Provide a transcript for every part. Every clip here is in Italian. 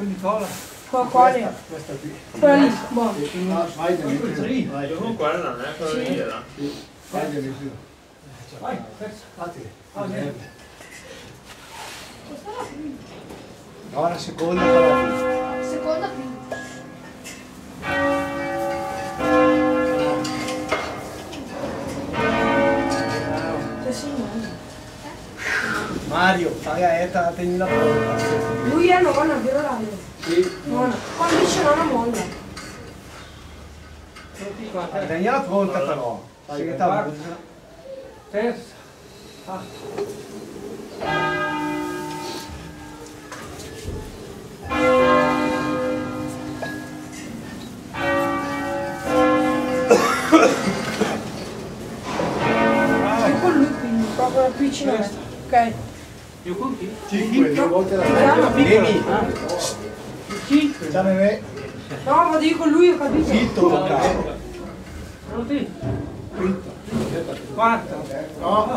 Nicola. Quale? Questa qui. Quella lì, buono. Vai da lì. Comunque quella non è quella lì, era. Vai da lì. Vai, persa. No, la seconda però. Seconda più. Mario, fai a Eta, prendi la porta. Lui è nonna, vero Dario? Sì. Nonna. Quando dice nonna molla. Prendi la pronta però. Vai, Sì, quarta. Terza. Vai con lui quindi, proprio più vicino a me. Ok. Io con chi? 5, due volte la Piano. Vieni. 5. Dammi me. No, vado io con lui, ho capito. Zitto, Pronti? Quarta. No.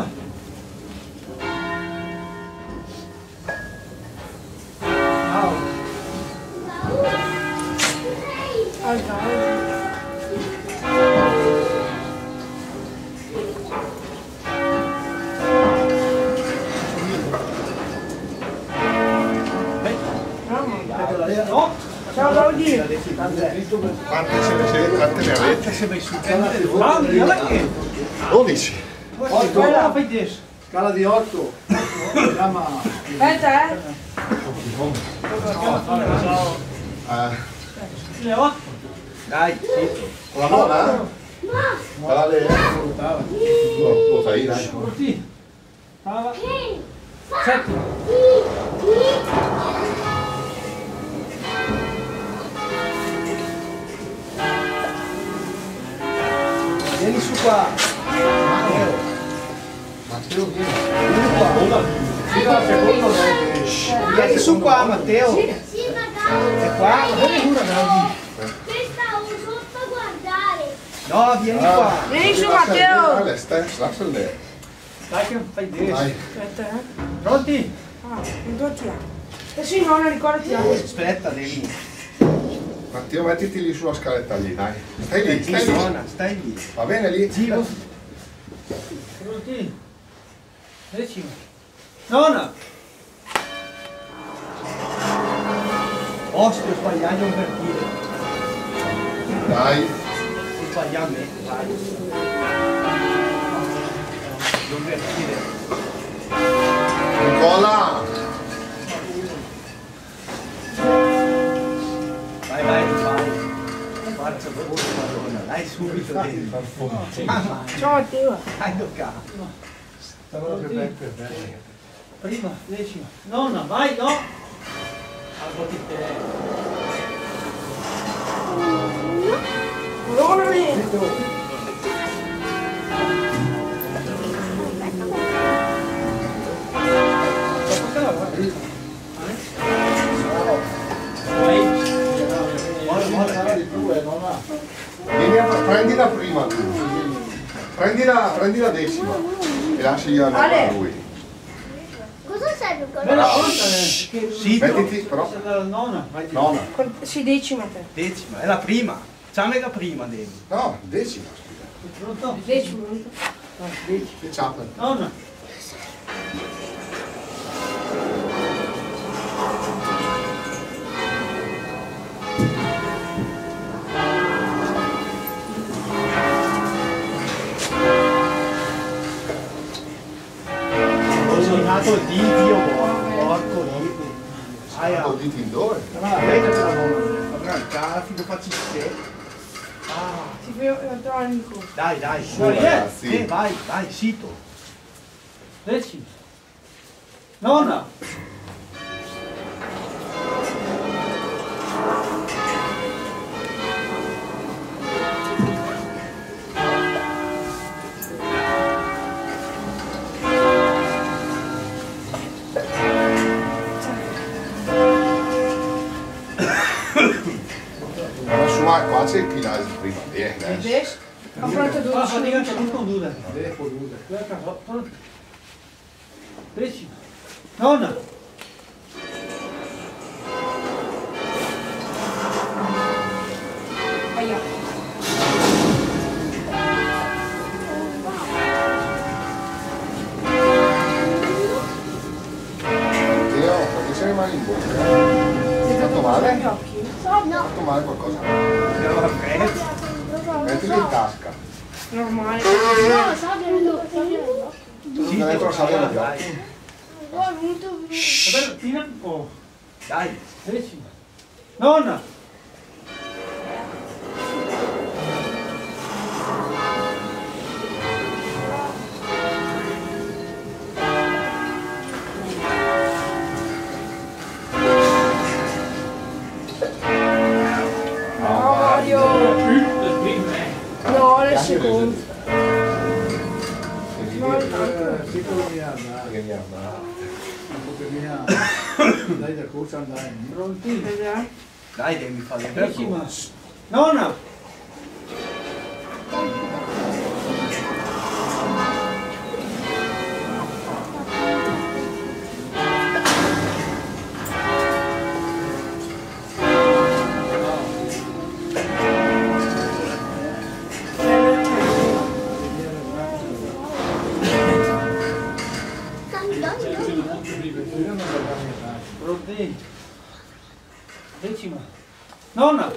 Altra. No. Ciao Claudio. Quante ne avete? Claudio, guarda che. 12. Quella fai adesso. Scala di 8. Chiama. Aspetta, Le 8. Dai, zitto. Con la nonna? Guarda lei. Lo sai, dai. Così. Stava. 7. Vieni su qua. Matteo, vieni. Vieni qua. Vieni su qua, Matteo. Sì, magari. È qua? Che stavo sotto a guardare. No, vieni qua. Vieni su Matteo. Lascia lì. Dai che fai adesso. Dai. Aspetta, Pronti? Ah, non devo tirare. Adesso io non ricordati la Aspetta, devi. Matteo, mettiti lì sulla scaletta lì, dai. Stai lì, Sì, stai lì. suona, stai lì. Va bene lì? Giro. Pronti? 10. Nonna. Ostio, sbagliato un per dire. Dai. Sbagliamo me, vai. Non per dire. Nicola. Vai, vai. Forza, Madonna. Dai subito devi. Mamma, Ciao Matteo. hai toccato. Prima, 10. Nonna, vai, no. Alzati te. Perdonami. Vieni prendi la prima tu. Prendi la decima. E lasci a lui. Cosa serve Bella quello? conta, Sì, Mettiti, però. la nonna. Vai, Nonna. Sì, decima te. decima, è la prima. Ciammi la prima, devi. No, decima, scusa. Pronto? Decima. Che ciappa. Nonna. Ho segnato il Dio, porco Dio. Ho dito in dove? Ma la vedi la nonna? Vabbè, il caffi, lo faccio te. Ah, Si fa il Nico. dai, dai. Ragazzi. Vai, sito. 10. Nonna. Ma su qua c'è il pilare prima. Adesso? Ho pronto Ah, 12. fatica non condurre. Pronto. 10. Nonna. male? gli occhi. Fatto male qualcosa? Mettili in tasca. Normale. No, Sabelo. Non dentro sabbia negli occhi. Vabbè, Tina, oh, Dai. 10. Nonna! Mario. No, nel secondo. Che mi ha Dai da corsa andare. Pronti? Dai, devi fare il 10. verbo. Nonna! Pronti? 10. Nonna!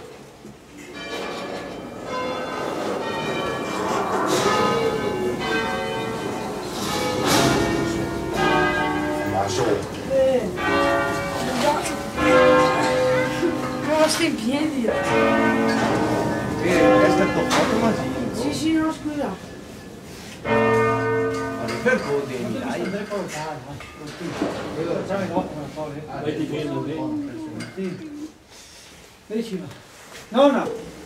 Ma su. Ma stai in piedi? Questo è toccato Masino. Sì, sì, no, scusa. Ma il verbo devi, dai. Andrei a portare, pronti? Facciamo dopo una cosa. Vai difendo te. Pronti? 10. Nonna!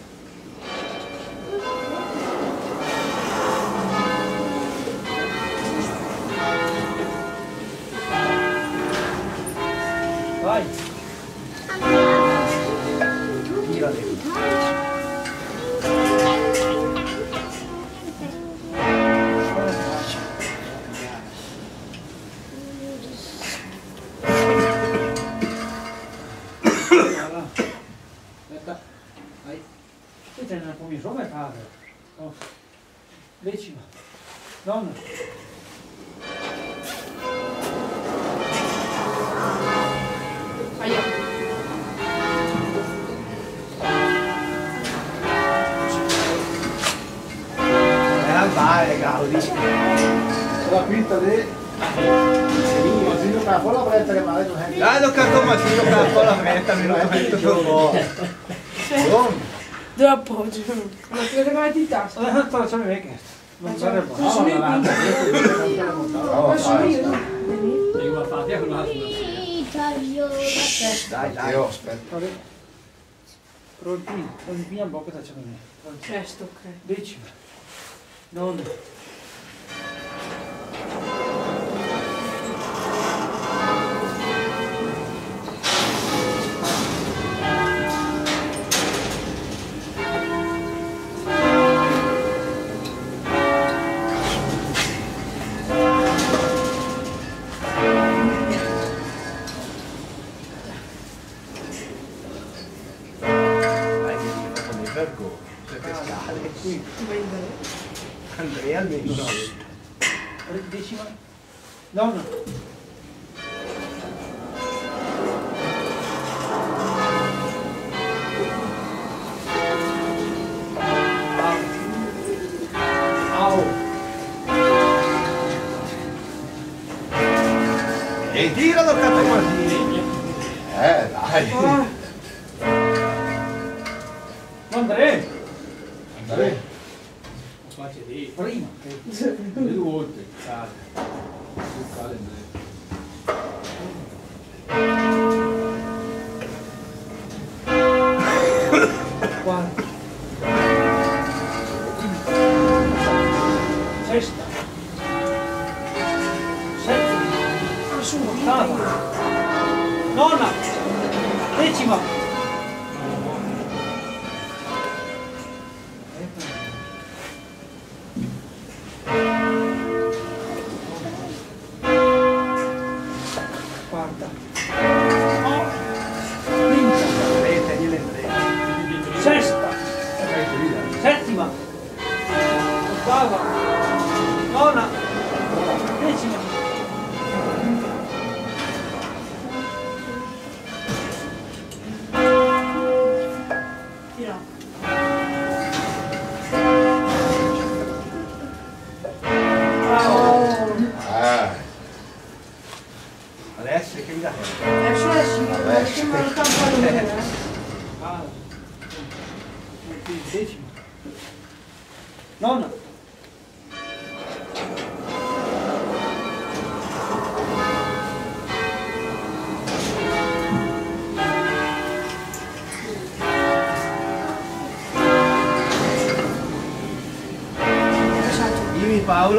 Vai! Tira devi. Aspetta, vai. Questa è una commissione come fare? Oh. 10. Nonna. Aia. Vai, Gaudi. La quinta di Masino per la fretta che male non è. Dai, toccato Masino per la fretta, mi lo metto Dove appoggio? La tira come di tasca. Adesso facciamo le che. Non sarebbe Non sono io. Bravo, Non sono vai. io. Devo fare con l'altro. Dai, dai. Io aspetta. Pronti? Prendi via un po' che facciamo le. Pronti? Sesto, ok. 10. Nonna. Dai, devi fare con il verbo. Siete scale. Qui. Andrea almeno. 10. Nonna. Au. E tira toccato Masino. Dai. Ah, Andrea. Andare. Faccio lì. Prima. Due volte. Quarta. Sesta. Settima. Ottava. Nonna. 10. Quarta. Quinta. Rete, gliele tre. Sesta. Decima. Nona. Dimmi Paolo.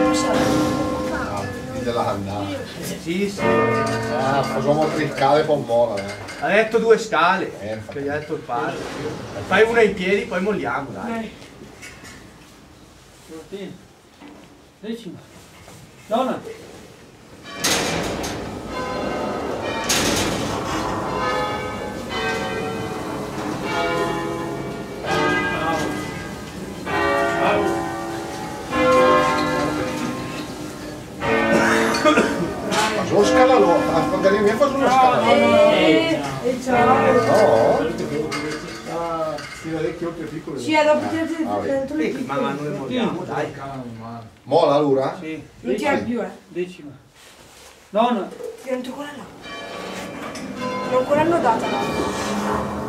Della andata. Sì, sì. Facciamo trincare con mola. Ha detto 2 scale. Infatti. Che gli ha detto il padre. Fai una in piedi, poi molliamo, dai. Decima. Nona. Ma sono scalalo, a magari mi faccio una scala. E ciao. No? Sì, da vecchio più piccolo. Sì, dopo ti dentro le Ma non le molliamo, dai. Mola allora? Sì. non c'è più, Decima. Nona. dentro quella là. Non ancora hanno data là.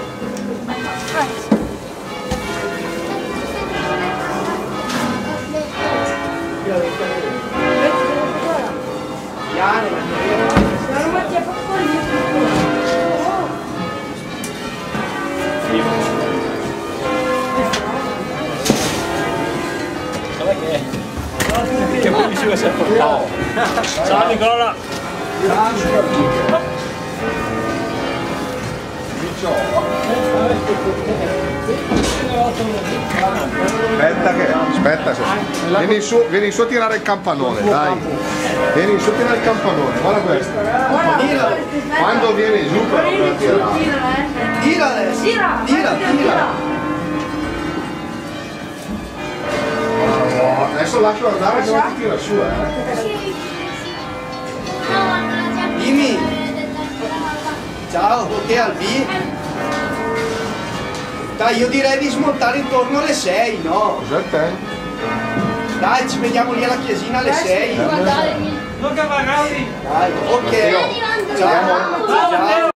Piano, Se non lo metti a poco lì. Che poi ci si è portato. Ciao Nicola. Aspetta, vieni su a tirare il campanone, dai. Vieni su a tirare il campanone, guarda questo. Quando vieni giù però per tirare. Tira adesso. Tira. Adesso lascio andare che non ti tira su, Dimmi. Ciao, ok Albi? Dai, io direi di smontare intorno alle 6, no? Cos'è te? Dai, ci vediamo lì alla chiesina alle 6. Non cavalcare. Dai, ok. Io. Ciao. Ciao Matteo.